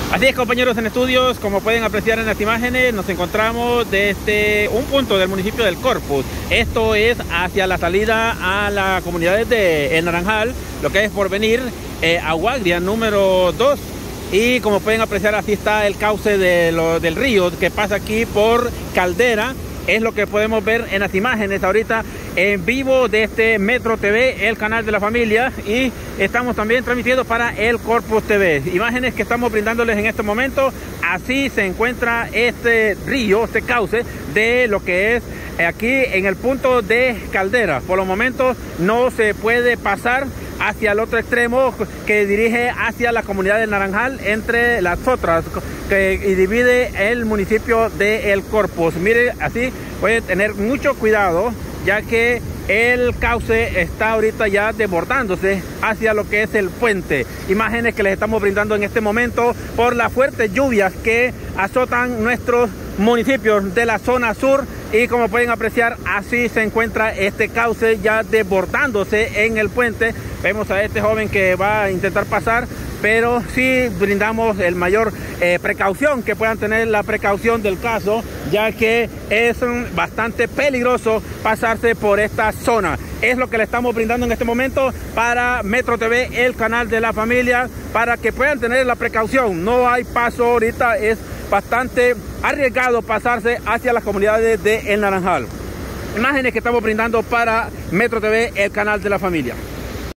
Así es, compañeros en estudios, como pueden apreciar en las imágenes, nos encontramos desde un punto del municipio del Corpus. Esto es hacia la salida a las comunidades de El Naranjal, lo que es Porvenir, Aguagria número 2. Y como pueden apreciar, así está el cauce del río que pasa aquí por Caldera. Es lo que podemos ver en las imágenes ahorita en vivo de este Metro TV, el canal de la familia, y estamos también transmitiendo para el Corpus TV. Imágenes que estamos brindándoles en este momento. Así se encuentra este río, este cauce de lo que es aquí en el punto de Caldera. Por los momentos no se puede pasar hacia el otro extremo que dirige hacia la comunidad del Naranjal, entre las otras, y divide el municipio de El Corpus. Mire, así puede tener mucho cuidado, ya que el cauce está ahorita ya desbordándose hacia lo que es el puente. Imágenes que les estamos brindando en este momento por las fuertes lluvias que azotan nuestros municipios de la zona sur. Y como pueden apreciar, así se encuentra este cauce ya desbordándose en el puente. Vemos a este joven que va a intentar pasar, pero sí brindamos el mayor precaución, que puedan tener la precaución del caso, ya que es bastante peligroso pasarse por esta zona. Es lo que le estamos brindando en este momento para Metro TV, el canal de la familia, para que puedan tener la precaución. No hay paso ahorita, es bastante arriesgado pasarse hacia las comunidades de El Naranjal. Imágenes que estamos brindando para Metro TV, el canal de la familia.